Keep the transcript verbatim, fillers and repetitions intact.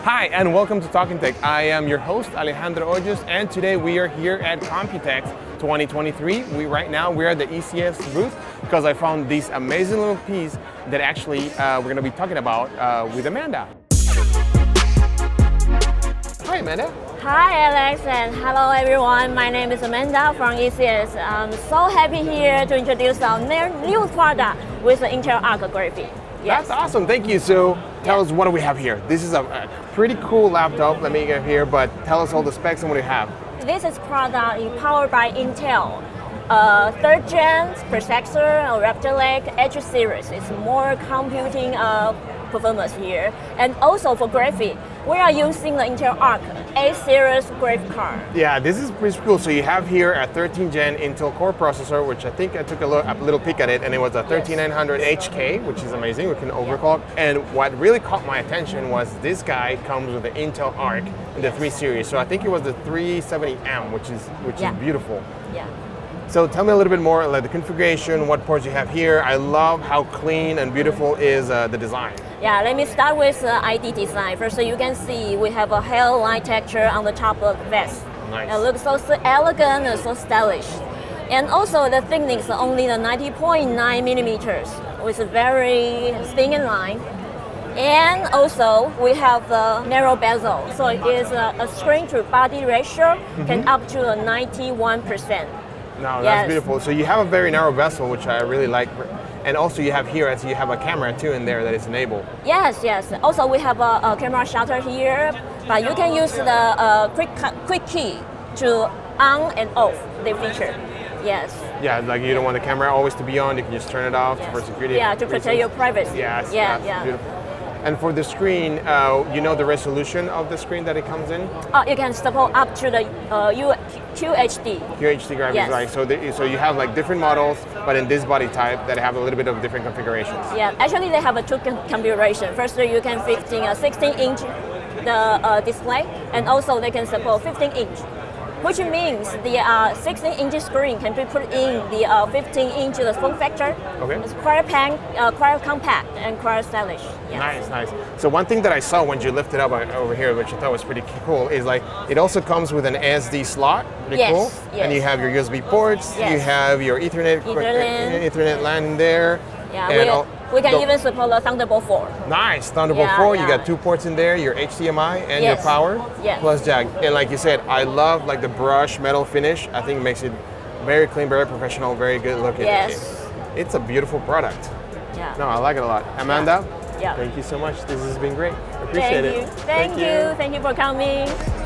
Hi, and welcome to Talking Tech. I am your host, Alejandro Hoyos, and today we are here at Computex twenty twenty-three. We right now we're at the E C S booth because I found this amazing little piece that actually uh, we're going to be talking about uh, with Amanda. Hi, Amanda. Hi, Alex, and hello, everyone. My name is Amanda from E C S. I'm so happy here to introduce our new product with the Intel Arc Graphics. Yes. That's awesome. Thank you. So tell us, what do we have here? This is a, a pretty cool laptop. Let me get here, but tell us all the specs and what do you have. This is product is powered by Intel. Uh, third gen processor, uh, Raptor Lake H series. It's more computing uh, performance here. And also for graphics, we are using the Intel Arc A series graphic card. Yeah, this is pretty cool. So you have here a thirteen gen Intel Core processor, which I think I took a, look, a little peek at it, and it was a thirty-nine hundred H K, which is amazing. We can overclock. And what really caught my attention was this guy comes with the Intel Arc in the three series. So I think it was the three seventy M, which is which yeah. is beautiful. Yeah. So tell me a little bit more, like the configuration, what ports you have here. I love how clean and beautiful is uh, the design. Yeah, let me start with the I D design. First, you can see we have a hairline texture on the top of the vest. Nice. It looks so, so elegant and so stylish. And also the thickness is only the ninety point nine millimeters, with a very thin line. And also we have the narrow bezel, so it is a, a screen to body ratio mm-hmm. can up to a ninety-one percent. No, that's yes. beautiful. So you have a very narrow bezel, which I really like. And also you have here, as you have a camera too in there that is enabled. Yes, yes. Also we have a, a camera shutter here, but you can use the uh, quick quick key to on and off the feature. Yes. Yeah, like you don't want the camera always to be on, you can just turn it off yes. for security. Yeah, to protect reasons. Your privacy. Yes, yeah, that's yeah. beautiful. And for the screen, uh, you know the resolution of the screen that it comes in? Oh, you can support up to the uh, Q H D. Q H D graphics, yes. right? So, the, so you have like different models, but in this body type that have a little bit of different configurations. Yeah, actually they have a two configuration. First, you can fifteen a sixteen inch the uh, display, and also they can support fifteen inch. Which means the uh, sixteen inch screen can be put in the uh, fifteen inch the form factor. Okay. It's quite, pan, uh, quite compact and quite stylish. Yes. Nice, nice. So one thing that I saw when you lifted up over here, which I thought was pretty cool, is like it also comes with an S D slot. Pretty yes, cool. Yes. And you have your U S B ports. Yes. You have your Ethernet, Ethernet, Ethernet LAN in there. Yeah, and we, all, we can the, even support the Thunderbolt four. Nice, Thunderbolt yeah, four. yeah. You got two ports in there, your H D M I and yes. your power, yes. plus jack. And like you said, I love like the brush metal finish. I think it makes it very clean, very professional, very good looking. Yes. It, it's a beautiful product. Yeah. No, I like it a lot. Amanda, yeah. thank you so much. This has been great. I appreciate Thank you. it. Thank, Thank you. you. Thank you for coming.